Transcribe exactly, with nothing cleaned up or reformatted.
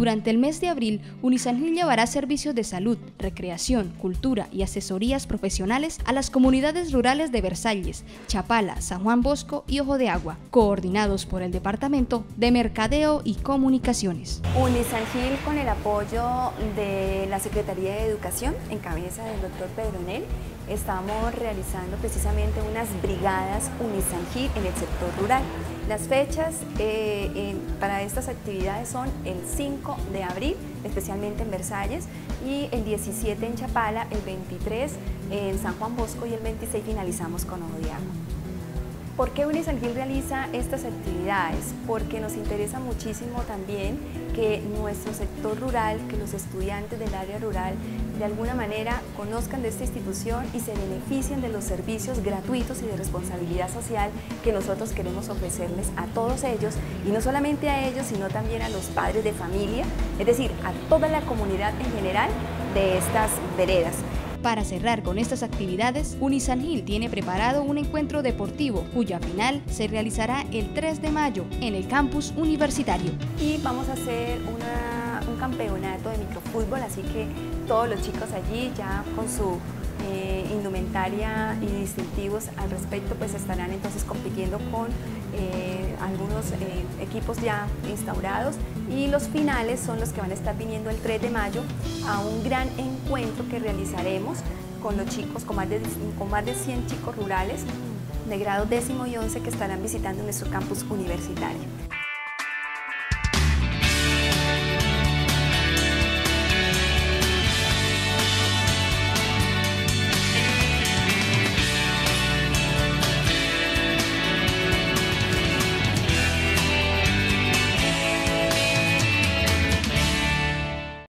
Durante el mes de abril, Unisan Gil llevará servicios de salud, recreación, cultura y asesorías profesionales a las comunidades rurales de Versalles, Chapala, San Juan Bosco y Ojo de Agua, coordinados por el Departamento de Mercadeo y Comunicaciones. Unisan Gil, con el apoyo de la Secretaría de Educación, en cabeza del doctor Pedronel, estamos realizando precisamente unas brigadas Unisan Gil en el sector rural. Las fechas eh, en, para estas actividades son el cinco de abril, especialmente en Versalles, y el diecisiete en Chapala, el veintitrés en San Juan Bosco y el veintiséis finalizamos con Ojo de Agua. ¿Por qué Unisan Gil realiza estas actividades? Porque nos interesa muchísimo también que nuestro sector rural, que los estudiantes del área rural de alguna manera conozcan de esta institución y se beneficien de los servicios gratuitos y de responsabilidad social que nosotros queremos ofrecerles a todos ellos, y no solamente a ellos, sino también a los padres de familia, es decir, a toda la comunidad en general de estas veredas. Para cerrar con estas actividades, Unisan Gil tiene preparado un encuentro deportivo cuya final se realizará el tres de mayo en el campus universitario. Y vamos a hacer una, un campeonato de microfútbol, así que todos los chicos allí ya con su eh, indumentaria y distintivos al respecto pues estarán entonces compitiendo con eh, algunos eh, equipos ya instaurados, y los finales son los que van a estar viniendo el tres de mayo a un gran encuentro que realizaremos con los chicos, con más de, con más de cien chicos rurales de grado décimo y once que estarán visitando nuestro campus universitario.